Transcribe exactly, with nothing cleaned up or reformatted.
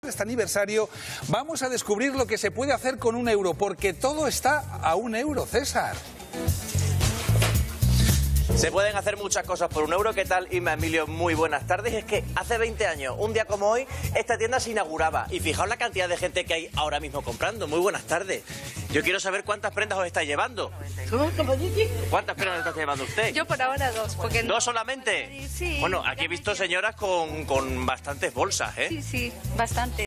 Este aniversario vamos a descubrir lo que se puede hacer con un euro, porque todo está a un euro, César. Se pueden hacer muchas cosas por un euro. ¿Qué tal, Inma, Emilio? Muy buenas tardes. Es que hace veinte años, un día como hoy, esta tienda se inauguraba. Y fijaos la cantidad de gente que hay ahora mismo comprando. Muy buenas tardes. Yo quiero saber cuántas prendas os estáis llevando. ¿Cuántas prendas está llevando usted? Yo por ahora dos. Porque ¿Dos solamente? Sí. Bueno, aquí he visto señoras con, con bastantes bolsas, ¿eh? Sí, sí, bastante.